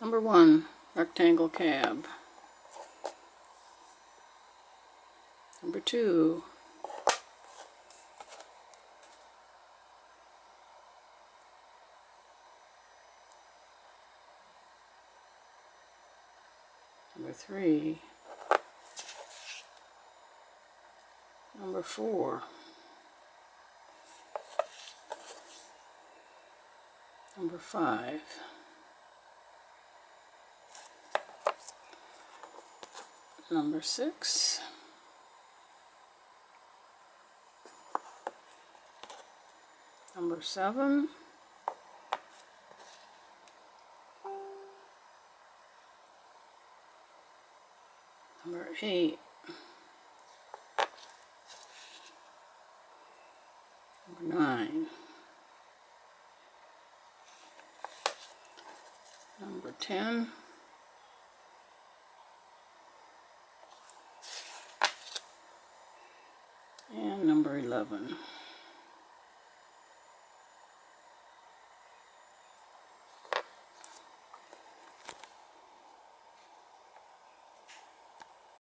Number 1, rectangle cab. Number 2, number 3, number 4, number 5, number 6, number 7, number 8, number 9, number 10, and number 11.